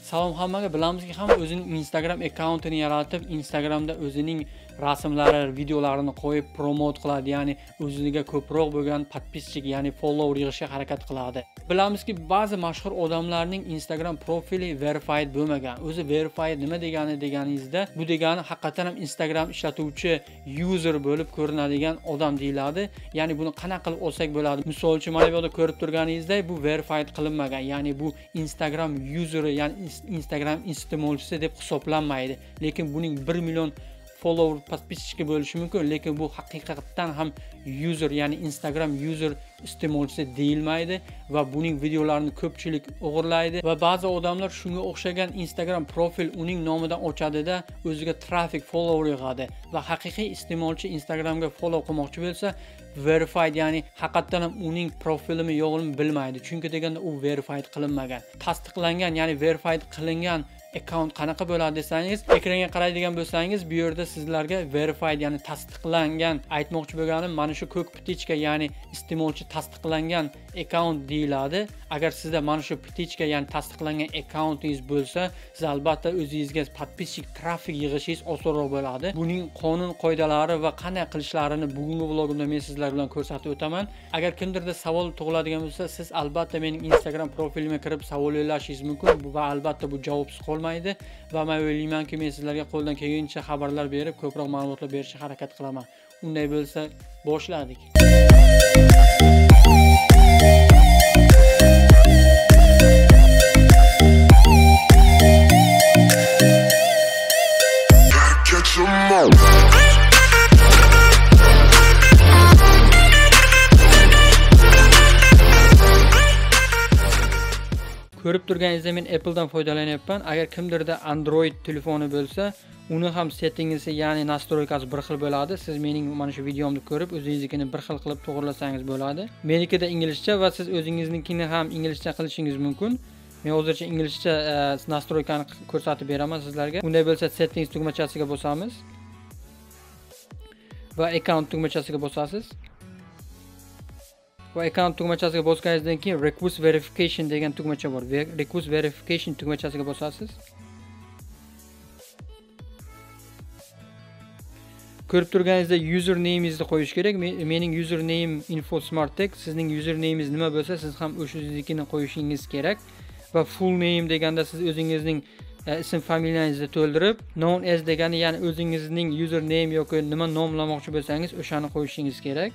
Salom hammaga, bilamizki hamma o'zining Instagram akkauntini yaratib, Instagramda o'zining rasmlari, videolarini qo'yib promot qiladi, ya'ni o'ziga ko'proq bo'lgan podpischik, ya'ni follower yig'ishga harakat qiladi. Bilamizki, ba'zi mashhur odamlarning Instagram profili verified bo'lmagan. O'zi verified nima deganingizda, bu degani haqiqatan ham Instagram ishlatuvchi user bo'lib ko'rinadigan odam deyiladi. Ya'ni buni qanaqa qilib olsak bo'ladi? Misol uchun, mana bu yerda ko'rib turganingizdek, bu verified qilinmagan. Ya'ni bu Instagram useri, ya'ni Instagram iste'molchisi deb hisoblanmaydi. Lekin buning 1 million follower podpischiki bo'lishi mumkin, lekin bu haqiqatan ham user, ya'ni Instagram user iste'molchisi deyilmaydi va buning videolarini ko'pchilik o'g'irlaydi va ba'zi odamlar shunga o'xshagan Instagram profil uning nomidan ochadi-da, o'ziga traffic, follower yig'adi va haqiqiy iste'molchi Instagramga follow qilmoqchi bo'lsa, verified, ya'ni haqiqatan ham uning profilimi yo'qligini bilmaydi. Chunki deganda u verified qilinmagan. Tasdiqlangan, ya'ni verified qilingan account qanaqa bo'ladi desangiz, ekranga qaraydigan bo'lsangiz, bu yerda sizlarga verified, ya'ni tasdiqlangan aytmoqchi bo'lganim mana shu ko'k pitichka, ya'ni iste'molchi tasdiqlangan account deyiladi. Agar sizda mana shu pitichka, ya'ni tasdiqlangan accountingiz bo'lsa, siz albatta o'zingizga podpischik trafik yig'ishingiz osonroq bo'ladi. Buning qonun qoidalari va qanday qilishlarini bugungi vlogimda men sizlar bilan ko'rsatib o'taman. Agar kimdirda savol tug'iladigan bo'lsa, siz albatta mening Instagram profilimga kirib savol yo'llashingiz mumkin va albatta bu javobsiz qolmaydi va men o'ylaymanki, men sizlarga qo'ldan kelgancha xabarlar berib, ko'proq ma'lumotlar berishga harakat qilaman. Unday bo'lsa, boshladik. Ko'rib turganingizda men Apple'dan foydalanyapman. Agar kimdirda Android telefoni bo'lsa, uni ham settingisi, ya'ni nastroykasi bir xil bo'ladi. Siz mening mana shu videomni ko'rib, o'zingiznikini bir xil qilib to'g'irlasangiz bo'ladi. Menikida inglizcha va siz o'zingiznikini ham inglizcha qilishingiz mumkin. Men hozircha inglizcha nastroykani ko'rsatib beraman sizlarga. Unday bo'lsa, settings tugmachasiga bosamiz va account tugmachasiga bosasiz. Va account tugmachasiga bosganingizdan keyin request verification degan tugmacha bor. Request verification tugmachasiga bosasiz. Ko'rib turganingizdek username'ingizni qo'yish kerak. Mening username InfoSmartTech, sizning username'ingiz nima bo'lsa, siz ham o'shanikini qo'yishingiz kerak. Va full name deganda siz o'zingizning ism familiyangizni to'ldirib, known as degani, ya'ni o'zingizning username yoki nima nomlamoqchi bo'lsangiz, o'shani qo'yishingiz kerak.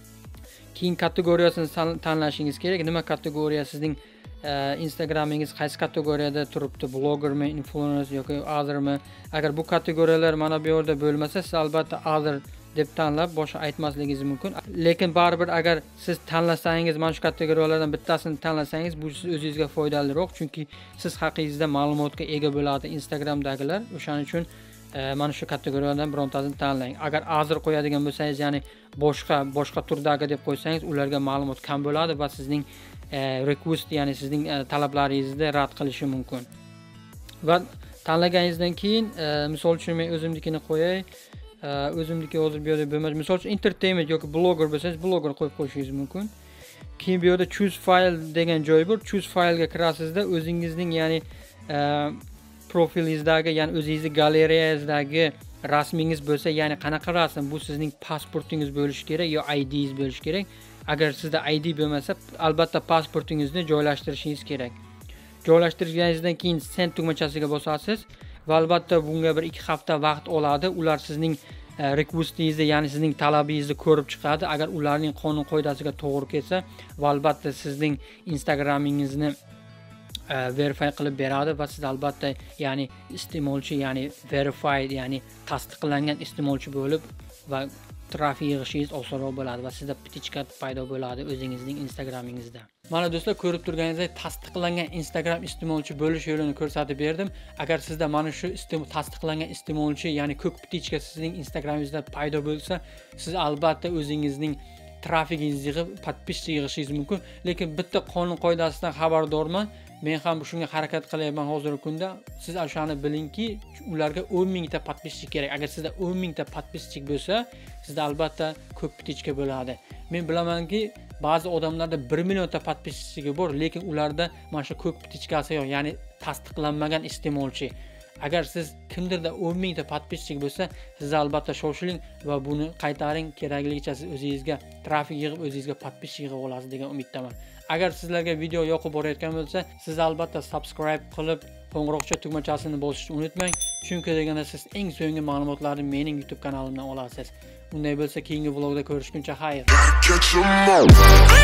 Keyin kategoriyasini tanlashingiz kerak. Nima kategoriya sizning Instagramingiz qaysi kategoriyada turibdi? Bloggermi, influencer yoki othermi? Agar bu kategoriyalar mana bu yerda bo'lmasa, siz albatta other deb tanlab boshqa aytmasligingiz mumkin. Lekin baribir agar siz tanlasangiz, mana shu kategoriyalardan bittasini tanlasangiz, bu siz o'zingizga foydaliroq, chunki siz haqingizda ma'lumotga ega bo'ladi Instagramdagilar. O'shaning uchun mana shu kategoriyalardan birontasini tanlang. Agar other qo'yadigan bo'lsangiz, ya'ni boshqa turdagi deb qo'ysangiz, ularga ma'lumot kam bo'ladi va sizning request, ya'ni sizning talablaringizni rad qilishi mumkin. Va tanlaganingizdan keyin, misol uchun men o'zimnikini qo'yay. O'zimniki hozir bu yerda bo'lmas. Misol uchun entertainment yoki blogger bo'lsangiz, blogger qo'yib qo'yishingiz mumkin. Keyin bu yerda choose file degan joy bor. Choose file'ga kirasizda o'zingizning, ya'ni profilingizdagi, ya'ni o'zingizning galereyangizdagi rasmingiz bo'lsa, ya'ni qanaqa rasm, bu sizning pasportingiz bo'lishi kerak yo IDingiz bo'lishi kerak. Agar sizda ID bo'lmasa, albatta pasportingizni joylashtirishingiz kerak. Joylashtirganingizdan keyin send tugmachasiga bosasiz va albatta bunga bir 2 hafta vaqt oladi. Ular sizning requestingizni, ya'ni sizning talabingizni ko'rib chiqadi. Agar ularning qonun qoidasiga to'g'ri kelsa, va albatta sizning Instagramingizni verify qilib beradi va siz albatta, ya'ni iste'molchi, ya'ni verified, ya'ni tasdiqlangan iste'molchi bo'lib va trafik yig'ishingiz osonroq bo'ladi va sizda pitichka paydo bo'ladi o'zingizning Instagramingizda. Mana do'stlar, ko'rib turganingizdek tasdiqlangan Instagram iste'molchi bo'lish yo'lini ko'rsatib berdim. Agar sizda mana shu tasdiqlangan iste'molchi, ya'ni ko'k pitichka sizning Instagramingizda paydo bo'lsa, siz albatta o'zingizning trafikingizni yig'ib, podpischik yig'ishingiz mumkin. Lekin bitta qonun qoidasidan xabardorman. Men ham shunga harakat qilyapman hozirgi kunda. Siz o'shani bilingki, ularga 10 mingta podpischik kerak. Agar sizda 10 mingta podpischik bo'lsa, sizda albatta ko'k pitichka bo'ladi. Men bilamanki, ba'zi odamlarda 1 millionta podpischigi bor, lekin ularda mana shu ko'k pitichkasi yo'q. Ya'ni tasdiqlanmagan iste'molchi. Agar siz kimdirda 10 mingta podpischik bo'lsa, siz albatta shoshiling va buni qaytaring, kerakligicha siz o'zingizga trafik yig'ib, o'zingizga podpischik yig'ib olasiz degan umiddaman. Agar sizlarga video yoqib borayotgan bo'lsa, siz albatta subscribe qilib, qo'ng'iroqcha tugmachasini bosishni unutmang. Chunki deganda siz eng so'nggi ma'lumotlarni mening YouTube kanalimdan olasiz. Unday bo'lsa, keyingi vlogda ko'rishguncha xayr.